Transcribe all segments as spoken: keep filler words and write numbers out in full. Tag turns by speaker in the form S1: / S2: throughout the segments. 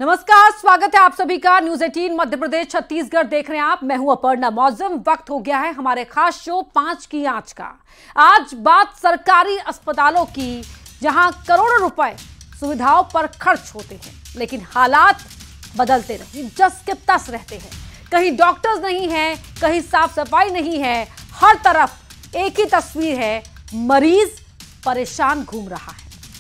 S1: नमस्कार, स्वागत है आप सभी का न्यूज़ अठारह मध्य प्रदेश छत्तीसगढ़ देख रहे हैं आप। मैं हूं अपर्णा मौजम। वक्त हो गया है हमारे खास शो पांच की आंच का। आज बात सरकारी अस्पतालों की, जहां करोड़ों रुपए सुविधाओं पर खर्च होते हैं, लेकिन हालात बदलते नहीं, जस के तस रहते हैं। कहीं डॉक्टर्स नहीं है, कहीं साफ सफाई नहीं है, हर तरफ एक ही तस्वीर है, मरीज परेशान घूम रहा है।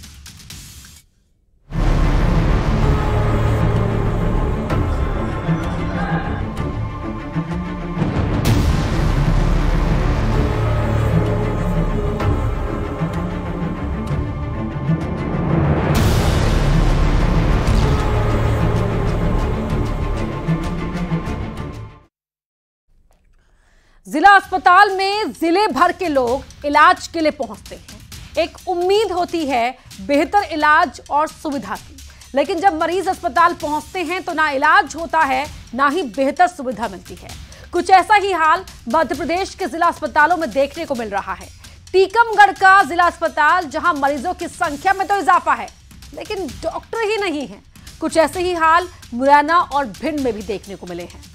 S1: जिला अस्पताल में जिले भर के लोग इलाज के लिए पहुंचते हैं। एक उम्मीद होती है बेहतर इलाज और सुविधा की, लेकिन जब मरीज अस्पताल पहुंचते हैं तो ना इलाज होता है, ना ही बेहतर सुविधा मिलती है। कुछ ऐसा ही हाल मध्य प्रदेश के जिला अस्पतालों में देखने को मिल रहा है। टीकमगढ़ का जिला अस्पताल, जहां मरीजों की संख्या में तो इजाफा है, लेकिन डॉक्टर ही नहीं है। कुछ ऐसे ही हाल मुरैना और भिंड में भी देखने को मिले हैं।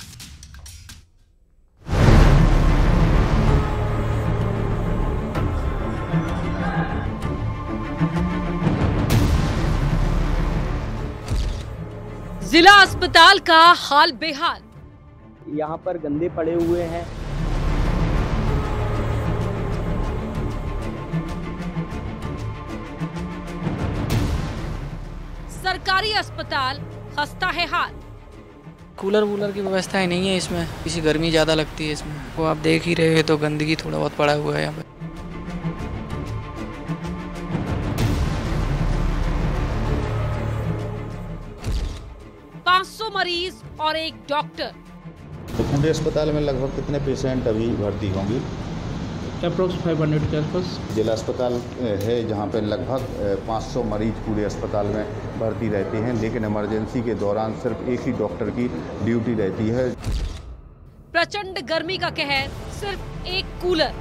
S1: जिला अस्पताल का हाल बेहाल।
S2: यहाँ पर गंदे पड़े हुए हैं।
S1: सरकारी अस्पताल खस्ता है हाल।
S3: कूलर वूलर की व्यवस्था ही नहीं है इसमें, किसी गर्मी ज़्यादा लगती है इसमें। वो आप देख ही रहे हो तो गंदगी थोड़ा बहुत पड़ा हुआ है यहाँ पे।
S1: पाँच सौ मरीज और एक डॉक्टर।
S4: तो पूरे अस्पताल में लगभग कितने पेशेंट अभी भर्ती होंगी?
S5: अप्रोक्स पाँच सौ के आसपास।
S4: जिला अस्पताल है जहाँ पे लगभग पाँच सौ मरीज पूरे अस्पताल में भर्ती रहते हैं, लेकिन इमरजेंसी के दौरान सिर्फ एक ही डॉक्टर की ड्यूटी रहती है।
S1: प्रचंड गर्मी का कहर, सिर्फ एक कूलर।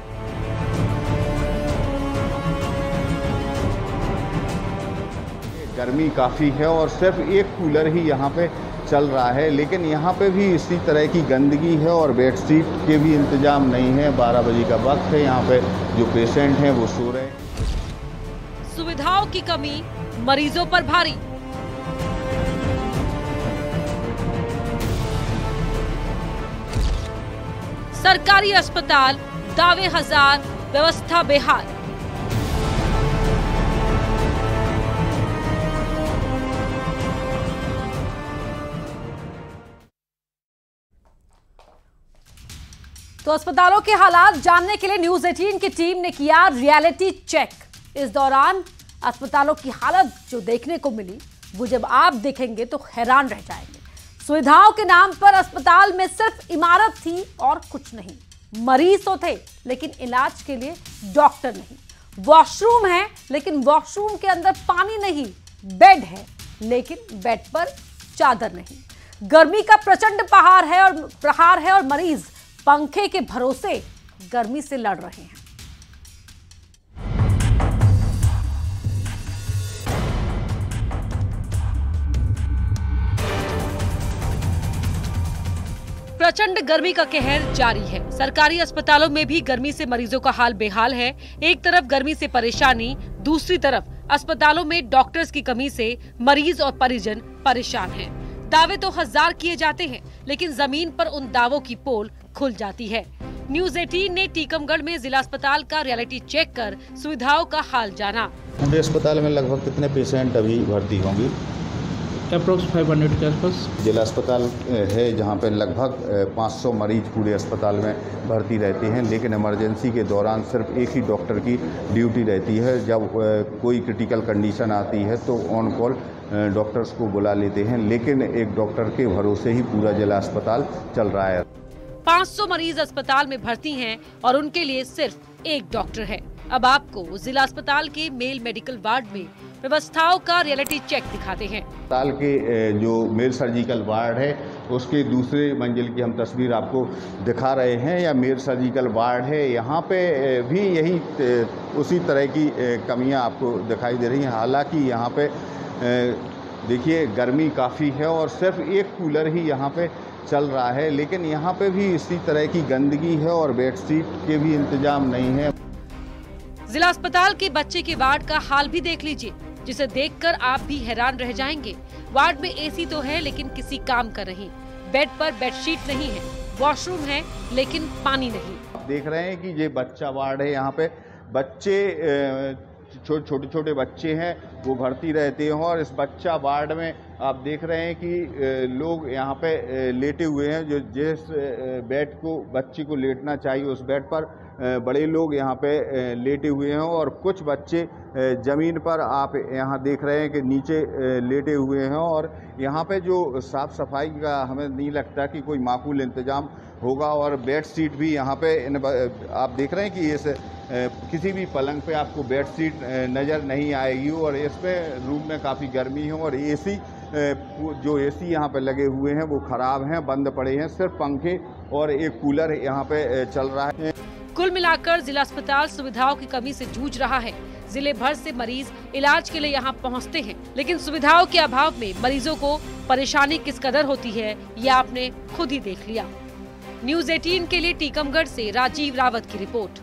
S4: गर्मी काफ़ी है और सिर्फ एक कूलर ही यहाँ पे चल रहा है, लेकिन यहाँ पे भी इसी तरह की गंदगी है और बेडशीट के भी इंतजाम नहीं है। बारह बजे का वक्त है, यहाँ पे जो पेशेंट हैं वो सो रहे हैं।
S1: सुविधाओं की कमी मरीजों पर भारी। सरकारी अस्पताल दावे हजार, व्यवस्था बेहाल। तो अस्पतालों के हालात जानने के लिए न्यूज़ अठारह की टीम ने किया रियलिटी चेक। इस दौरान अस्पतालों की हालत जो देखने को मिली, वो जब आप देखेंगे तो हैरान रह जाएंगे। सुविधाओं के नाम पर अस्पताल में सिर्फ इमारत थी और कुछ नहीं। मरीज तो थे, लेकिन इलाज के लिए डॉक्टर नहीं। वॉशरूम है, लेकिन वॉशरूम के अंदर पानी नहीं। बेड है, लेकिन बेड पर चादर नहीं। गर्मी का प्रचंड पहाड़ है और प्रहार है और मरीज पंखे के भरोसे गर्मी से लड़ रहे हैं। प्रचंड गर्मी का कहर जारी है। सरकारी अस्पतालों में भी गर्मी से मरीजों का हाल बेहाल है। एक तरफ गर्मी से परेशानी, दूसरी तरफ अस्पतालों में डॉक्टर्स की कमी से मरीज और परिजन परेशान हैं। दावे तो हजार किए जाते हैं, लेकिन जमीन पर उन दावों की पोल खुल जाती है। न्यूज़ अठारह ने टीकमगढ़ में जिला अस्पताल का रियलिटी चेक कर सुविधाओं का हाल जाना।
S4: पूरे अस्पताल में लगभग कितने पेशेंट अभी भर्ती होंगी?
S5: अप्रोक्स पाँच सौ के आसपास।
S4: जिला अस्पताल है जहाँ पे लगभग पाँच सौ मरीज पूरे अस्पताल में भर्ती रहते हैं, लेकिन इमरजेंसी के दौरान सिर्फ एक ही डॉक्टर की ड्यूटी रहती है। जब कोई क्रिटिकल कंडीशन आती है तो ऑन कॉल डॉक्टर्स को बुला लेते हैं, लेकिन एक डॉक्टर के भरोसे ही पूरा जिला अस्पताल चल रहा है।
S1: पाँच सौ मरीज अस्पताल में भर्ती हैं और उनके लिए सिर्फ एक डॉक्टर है। अब आपको जिला अस्पताल के मेल मेडिकल वार्ड में व्यवस्थाओं का रियलिटी चेक दिखाते हैं।
S4: अस्पताल के जो मेल सर्जिकल वार्ड है, उसके दूसरे मंजिल की हम तस्वीर आपको दिखा रहे हैं। या मेल सर्जिकल वार्ड है, यहाँ पे भी यही उसी तरह की कमियां आपको दिखाई दे रही हैं। हालांकि यहाँ पे देखिए गर्मी काफ़ी है और सिर्फ एक कूलर ही यहाँ पे चल रहा है, लेकिन यहाँ पे भी इसी तरह की गंदगी है और बेडशीट के भी इंतजाम नहीं है।
S1: जिला अस्पताल के बच्चे के वार्ड का हाल भी देख लीजिए, जिसे देखकर आप भी हैरान रह जाएंगे। वार्ड में एसी तो है लेकिन किसी काम का नहीं, बेड पर बेडशीट नहीं है, वॉशरूम है लेकिन पानी नहीं।
S4: आप देख रहे हैं कि ये बच्चा वार्ड है, यहाँ पे बच्चे छो, छोटे छोटे बच्चे हैं वो भर्ती रहते हैं और इस बच्चा वार्ड में आप देख रहे हैं कि लोग यहाँ पे लेटे हुए हैं। जो जिस बेड को बच्चे को लेटना चाहिए उस बेड पर बड़े लोग यहाँ पे लेटे हुए हैं और कुछ बच्चे ज़मीन पर आप यहाँ देख रहे हैं कि नीचे लेटे हुए हैं। और यहाँ पे जो साफ़ सफाई का हमें नहीं लगता कि कोई माकूल इंतज़ाम होगा। और बेड शीट भी यहाँ पे आप देख रहे हैं कि इस किसी भी पलंग पे आपको बेड शीट नज़र नहीं आएगी और इस पे रूम में काफ़ी गर्मी है और एसी जो एसी यहाँ पे लगे हुए हैं वो ख़राब हैं, बंद पड़े हैं, सिर्फ पंखे और एक कूलर यहाँ पे चल रहा है।
S1: कुल मिलाकर जिला अस्पताल सुविधाओं की कमी से जूझ रहा है। जिले भर से मरीज इलाज के लिए यहाँ पहुँचते हैं, लेकिन सुविधाओं के अभाव में मरीजों को परेशानी किस कदर होती है ये आपने खुद ही देख लिया। न्यूज़ अठारह के लिए टीकमगढ़ से राजीव रावत की रिपोर्ट।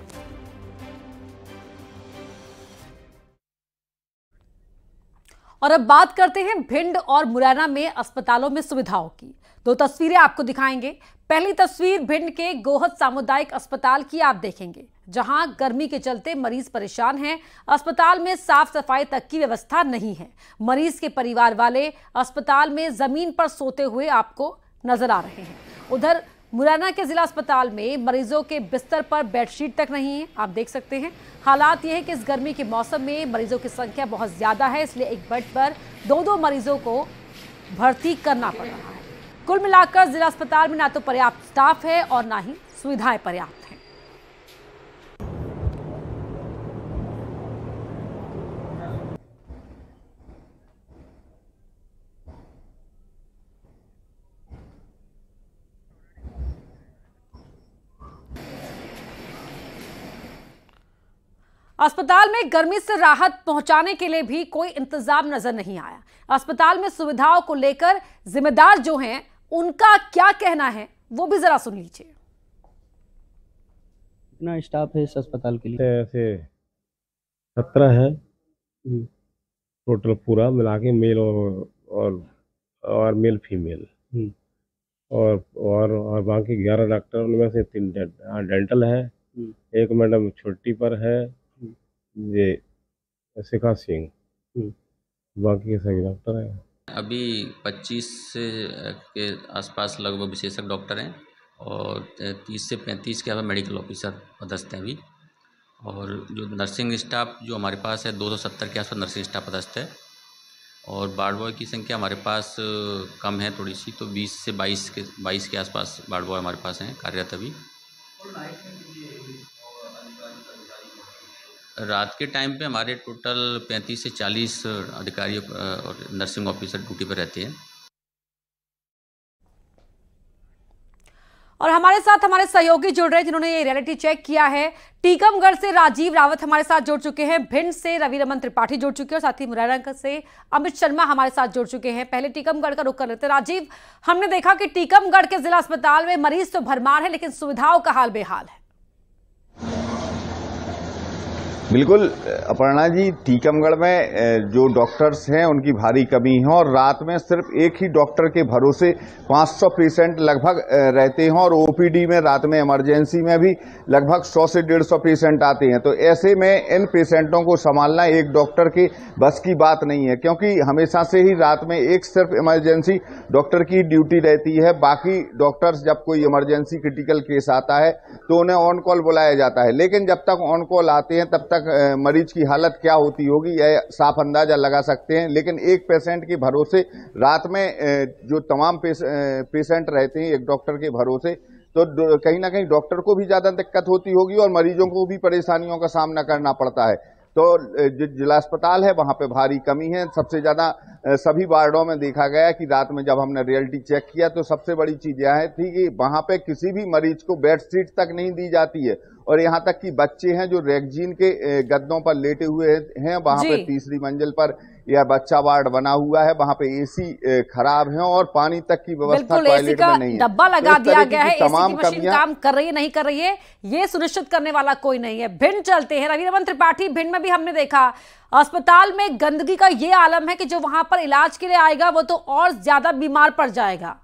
S1: और अब बात करते हैं भिंड और मुरैना में अस्पतालों में सुविधाओं की। दो तस्वीरें आपको दिखाएंगे। पहली तस्वीर भिंड के गोहद सामुदायिक अस्पताल की आप देखेंगे, जहां गर्मी के चलते मरीज परेशान हैं। अस्पताल में साफ सफाई तक की व्यवस्था नहीं है। मरीज के परिवार वाले अस्पताल में जमीन पर सोते हुए आपको नजर आ रहे हैं। उधर मुरैना के जिला अस्पताल में मरीजों के बिस्तर पर बेडशीट तक नहीं है। आप देख सकते हैं हालात यह है कि इस गर्मी के मौसम में मरीजों की संख्या बहुत ज्यादा है, इसलिए एक बेड पर दो दो मरीजों को भर्ती करना पड़ रहा है। कुल मिलाकर जिला अस्पताल में ना तो पर्याप्त स्टाफ है और ना ही सुविधाएं पर्याप्त हैं। अस्पताल में गर्मी से राहत पहुंचाने के लिए भी कोई इंतजाम नजर नहीं आया। अस्पताल में सुविधाओं को लेकर जिम्मेदार जो हैं उनका क्या कहना है वो भी जरा सुन लीजिए।
S2: कितना स्टाफ है इस अस्पताल के लिए?
S6: ऐसे सत्रह है टोटल, पूरा मिला के, मेल और और, और मेल फीमेल और और और बाकी ग्यारह डॉक्टर, उनमें से तीन डेंटल है, एक मैडम छुट्टी पर है, ये शिखा सिंह, बाकी के सभी डॉक्टर हैं।
S7: अभी पच्चीस के आसपास लगभग विशेषज्ञ डॉक्टर हैं और तीस से पैंतीस के अलावा मेडिकल ऑफिसर पदस्थ हैं अभी। और जो नर्सिंग स्टाफ जो हमारे पास है दो सौ सत्तर के आसपास नर्सिंग स्टाफ पदस्थ है। और वार्ड बॉय की संख्या हमारे पास कम है थोड़ी सी, तो बीस से बाईस के बाईस के आसपास वार्ड बॉय हमारे पास हैं कार्यरत अभी। रात के टाइम पे हमारे टोटल पैंतीस से चालीस अधिकारी और नर्सिंग ऑफिसर ड्यूटी पर रहते हैं।
S1: और हमारे साथ हमारे सहयोगी जुड़ रहे हैं जिन्होंने ये रियलिटी चेक किया है। टीकमगढ़ से राजीव रावत हमारे साथ जुड़ चुके हैं, भिंड से रवि रमन त्रिपाठी जुड़ चुके हैं और साथ ही मुरैना से अमित शर्मा हमारे साथ जुड़ चुके हैं। पहले टीकमगढ़ का रुख कर लेते हैं। राजीव, हमने देखा कि टीकमगढ़ के जिला अस्पताल में मरीज तो भरमार है लेकिन सुविधाओं का हाल बेहाल है।
S4: बिल्कुल अपर्णा जी, टीकमगढ़ में जो डॉक्टर्स हैं उनकी भारी कमी है और रात में सिर्फ एक ही डॉक्टर के भरोसे पाँच सौ पेशेंट लगभग रहते हैं और ओपीडी में रात में इमरजेंसी में भी लगभग सौ से डेढ़ सौ पेशेंट आते हैं। तो ऐसे में इन पेशेंटों को संभालना एक डॉक्टर के बस की बात नहीं है, क्योंकि हमेशा से ही रात में एक सिर्फ इमरजेंसी डॉक्टर की ड्यूटी रहती है। बाकी डॉक्टर्स जब कोई इमरजेंसी क्रिटिकल केस आता है तो उन्हें ऑन कॉल बुलाया जाता है, लेकिन जब तक ऑन कॉल आते हैं तब तक मरीज की हालत क्या होती होगी यह साफ अंदाजा लगा सकते हैं। लेकिन एक पेशेंट के भरोसे रात में जो तमाम पेशेंट रहते हैं एक डॉक्टर के भरोसे, तो कहीं ना कहीं डॉक्टर को भी ज्यादा दिक्कत होती होगी और मरीजों को भी परेशानियों का सामना करना पड़ता है। तो जो जिला अस्पताल है वहां पे भारी कमी है। सबसे ज्यादा सभी वार्डों में देखा गया कि रात में जब हमने रियलिटी चेक किया तो सबसे बड़ी चीज यह थी कि वहां पे किसी भी मरीज को बेड शीट तक नहीं दी जाती है और यहाँ तक कि बच्चे हैं जो रेक्जीन के गद्दों पर लेटे हुए हैं, वहां पे तीसरी मंजिल पर या बच्चा वार्ड बना हुआ है, वहां पे एसी खराब है और पानी तक की व्यवस्था टॉयलेट में नहीं है।
S1: डब्बा लगा दिया गया है,
S4: तमाम
S1: एसी की मशीन काम कर रही है नहीं कर रही है ये सुनिश्चित करने वाला कोई नहीं है। भिंड चलते हैं, रवि रमन त्रिपाठी, भिंड में भी हमने देखा अस्पताल में गंदगी का ये आलम है कि जो वहां पर इलाज के लिए आएगा वो तो और ज्यादा बीमार पड़ जाएगा।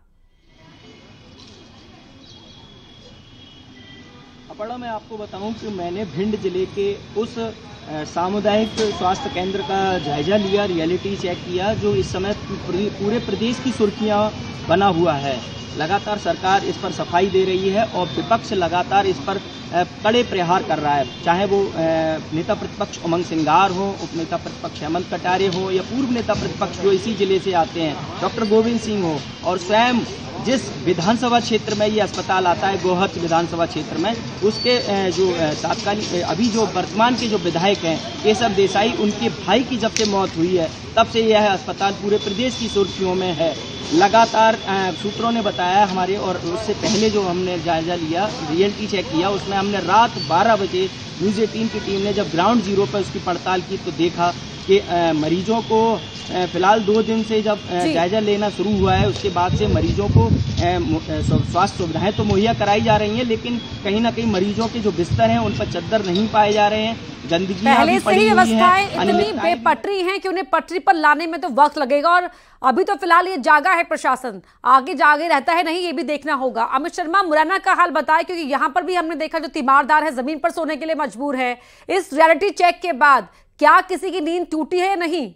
S2: अपड़ा मैं आपको बताऊं कि मैंने भिंड जिले के उस सामुदायिक स्वास्थ्य केंद्र का जायजा लिया, रियलिटी चेक किया, जो इस समय पूरे प्रदेश की सुर्खियां बना हुआ है। लगातार सरकार इस पर सफाई दे रही है और विपक्ष लगातार इस पर कड़े प्रहार कर रहा है, चाहे वो नेता प्रतिपक्ष उमंग सिंगार हो, उप नेता प्रतिपक्ष हेमंत कटारे हो या पूर्व नेता प्रतिपक्ष जो इसी जिले से आते हैं डॉक्टर गोविंद सिंह हो, और स्वयं जिस विधानसभा क्षेत्र में ये अस्पताल आता है, गोहत विधानसभा क्षेत्र में, उसके जो तात्कालिक अभी जो वर्तमान के जो विधायक हैं केशव देसाई, उनके भाई की जब से मौत हुई है तब से यह अस्पताल पूरे प्रदेश की सुर्खियों में है। लगातार सूत्रों ने बताया हमारे, और उससे पहले जो हमने जायजा लिया, रियलिटी चेक किया, उसमें हमने रात बारह बजे न्यूज एटीन की टीम ने जब ग्राउंड जीरो पर उसकी पड़ताल की तो देखा कि मरीजों को फिलहाल दो दिन से जब जायजा लेना शुरू हुआ है उसके बाद से मरीजों को स्वास्थ्य सुविधाएं तो मुहैया कराई जा रही हैं, लेकिन कहीं ना कहीं मरीजों के जो बिस्तर हैं उन पर चद्दर नहीं पाए जा रहे हैं। गंदगी
S1: पहले से ही व्यवस्थाएं इतनी बेपटरी हैं कि उन्हें पटरी पर लाने में तो वक्त लगेगा, और अभी तो फिलहाल ये जागा है प्रशासन, आगे जागे रहता है नहीं ये भी देखना होगा। अमित शर्मा, मुरैना का हाल बताए, क्योंकि यहाँ पर भी हमने देखा जो तीमारदार है जमीन पर सोने के लिए मजबूर है। इस रियलिटी चेक के बाद क्या किसी की नींद टूटी है या नहीं?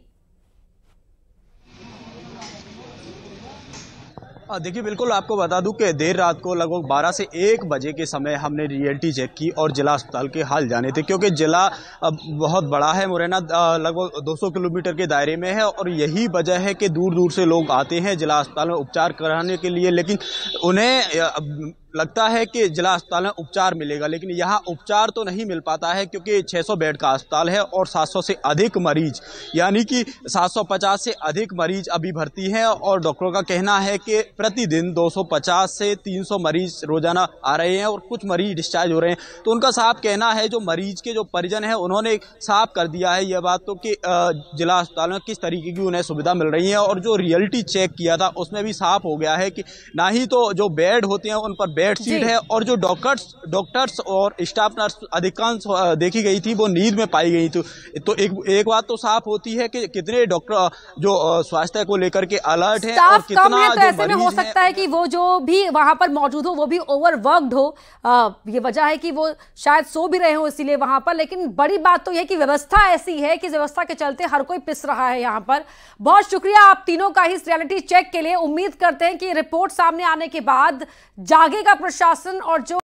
S8: देखिए, बिल्कुल आपको बता दूं कि देर रात को लगभग बारह से एक बजे के समय हमने रियलिटी चेक की और जिला अस्पताल के हाल जाने थे, क्योंकि जिला बहुत बड़ा है, मुरैना लगभग दो सौ किलोमीटर के दायरे में है, और यही वजह है कि दूर दूर से लोग आते हैं जिला अस्पताल में उपचार कराने के लिए, लेकिन उन्हें लगता है कि जिला अस्पताल में उपचार मिलेगा, लेकिन यहाँ उपचार तो नहीं मिल पाता है, क्योंकि छह सौ बेड का अस्पताल है और सात सौ से अधिक मरीज, यानी कि सात सौ पचास से अधिक मरीज अभी भर्ती हैं, और डॉक्टरों का कहना है कि प्रतिदिन दो सौ पचास से तीन सौ मरीज रोजाना आ रहे हैं और कुछ मरीज डिस्चार्ज हो रहे हैं। तो उनका साफ कहना है, जो मरीज के जो परिजन हैं उन्होंने साफ कर दिया है यह बात तो कि जिला अस्पताल में किस तरीके की उन्हें सुविधा मिल रही है, और जो रियलिटी चेक किया था उसमें भी साफ हो गया है कि ना ही तो जो बेड होते हैं उन पर बेड सीट है, और जो डॉक्टर्स डॉक्टर्स और स्टाफ नर्स अधिकांश देखी गई थी वो नींद में पाई गई थी। तो एक एक बात तो साफ होती है कि कितने डॉक्टर जो स्वास्थ्य को लेकर के अलर्ट हैं और कितना
S1: है, तो
S8: जो
S1: ऐसे में हो सकता है कि वो जो भी वहां पर मौजूद हो वो भी ओवरवर्क्ड हो। आ, ये वजह है कि वो शायद सो भी रहे हो इसीलिए वहां पर। लेकिन बड़ी बात तो यह कि व्यवस्था ऐसी है कि व्यवस्था के चलते हर कोई पिस रहा है यहाँ पर। बहुत शुक्रिया आप तीनों का इस रियलिटी चेक के लिए। उम्मीद करते हैं कि रिपोर्ट सामने आने के बाद जागेगा प्रशासन और जो